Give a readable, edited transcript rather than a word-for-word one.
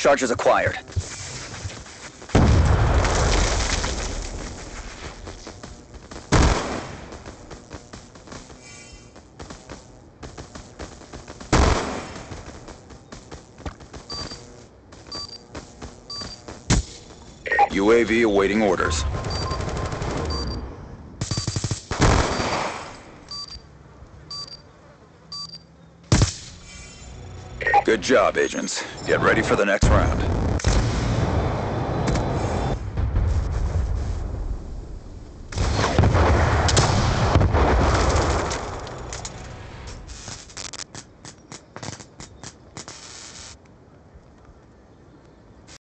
Charges acquired. UAV awaiting orders. Good job, agents. Get ready for the next round.